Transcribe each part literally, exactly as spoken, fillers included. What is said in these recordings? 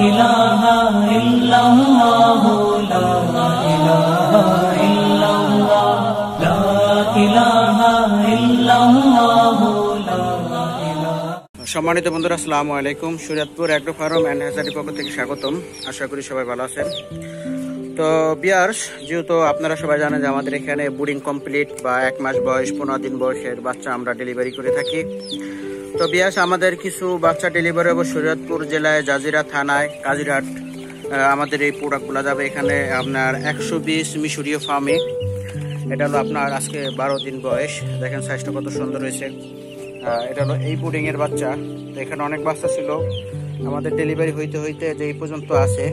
ইলাহা ইল্লাল্লাহ লা ইলাহা ইল্লাল্লাহ লা ইলাহা ইল্লাল্লাহ লা ইলাহা। সম্মানিত বন্ধুরা, আসসালামু আলাইকুম। শরীয়তপুর অ্যাগ্রো ফার্ম অ্যান্ড হ্যাচারির পক্ষ থেকে স্বাগতম। আশা করি সবাই ভালো আছেন। তো ভিউয়ার্স, যেহেতু আপনারা সবাই জানেন যে আমাদের এখানে ব্রিডিং কমপ্লিট বা এক মাস বয়স পনেরো দিন বয়সের বাচ্চা আমরা ডেলিভারি করে থাকি। তো ভিউয়ার্স, আমাদের কিছু বাচ্চা ডেলিভারি হবে শরীয়তপুর জেলায় জাজিরা থানায় কাজিরহাট। আমাদের এই প্রোডাক্টগুলো যাবে এখানে আপনার একশো বিশ মিশরীয় ফার্মে। এটা হলো আপনার আজকে বারো দিন বয়স। দেখেন সাইজটা কত সুন্দর হয়েছে। এটা হলো এই ব্রিডিং এর বাচ্চা। এখানে অনেক বাচ্চা ছিল, আমাদের ডেলিভারি হইতে হইতে যে এই পর্যন্ত আছে।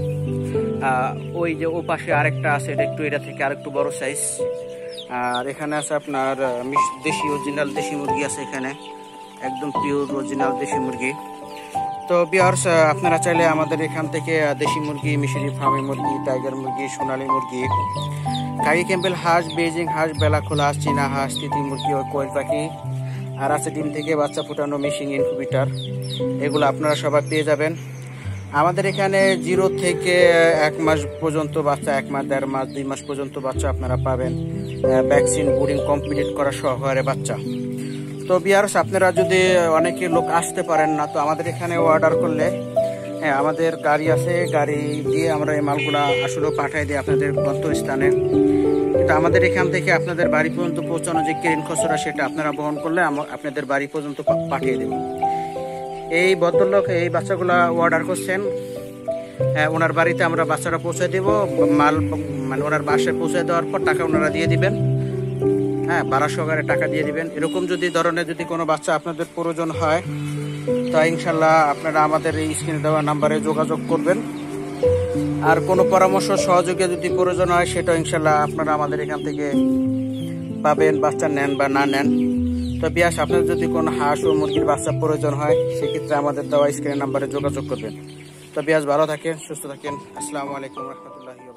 ওই যে ও পাশে আরেকটা আছে, এটা একটু এটা থেকে আরেকটু বড় সাইজ। আর এখানে আছে আপনার দেশি অরিজিনাল দেশি মুরগি আছে, এখানে একদম পিওর অরিজিনাল দেশি মুরগি। তো ভিউয়ার্স, আপনারা চাইলে আমাদের এখান থেকে দেশি মুরগি, মিশরি ফার্মি মুরগি, টাইগার মুরগি, সোনালী মুরগি, কাকি ক্যাম্পেল হাঁস, বেজিং হাঁস, বেলাখোলা হাঁস, চীনা হাঁস, তিতি মুরগি ও কোয়েল পাখি, আর আছে ডিম থেকে বাচ্চা ফুটানো মেশিন ইনকিউবেটর, এগুলো আপনারা সবাই পেয়ে যাবেন আমাদের এখানে। জিরো থেকে এক মাস পর্যন্ত বাচ্চা, এক মাস দেড় মাস দুই মাস পর্যন্ত বাচ্চা আপনারা পাবেন, ভ্যাকসিন ব্রিডিং কমপ্লিট করা সহকারে বাচ্চা। তো ভিউয়ার্স, আপনারা যদি অনেকে লোক আসতে পারেন না, তো আমাদের এখানে অর্ডার করলে হ্যাঁ আমাদের গাড়ি আছে, গাড়ি দিয়ে আমরা এই মালগুলা আসলে পাঠিয়ে দিই আপনাদের গন্তব্যস্থানে। কিন্তু আমাদের এখান থেকে আপনাদের বাড়ি পর্যন্ত পৌঁছানো যে ক্রেন খরচটা, সেটা আপনারা বহন করলে আপনাদের বাড়ি পর্যন্ত পাঠিয়ে দেব। এই ভদ্রলোক এই বাচ্চাগুলা অর্ডার করছেন, হ্যাঁ ওনার বাড়িতে আমরা বাচ্চাটা পৌঁছে দেব। মাল মানে ওনার বাসায় পৌঁছে দেওয়ার পর টাকা ওনারা দিয়ে দিবেন, হ্যাঁ ভাড়া সহকারে টাকা দিয়ে দিবেন। এরকম যদি ধরনের যদি কোনো বাচ্চা আপনাদের প্রয়োজন হয়, তা ইনশাল্লাহ আপনারা আমাদের এই স্ক্রিনে দেওয়া নাম্বারে যোগাযোগ করবেন। আর কোনো পরামর্শ সহযোগিতা যদি প্রয়োজন হয়, সেটা ইনশাল্লাহ আপনারা আমাদের এখান থেকে পাবেন, বাচ্চা নেন বা না নেন। তো ভিউয়ার্স, আপনার যদি কোনো হাঁস ও মুরগির বাচ্চা প্রয়োজন হয়, সেক্ষেত্রে আমাদের দেওয়া স্ক্রিনের নাম্বারে যোগাযোগ করবেন। তো ভিউয়ার্স, ভালো থাকেন, সুস্থ থাকেন। আসসালামু আলাইকুম রহমতুল্লাহ।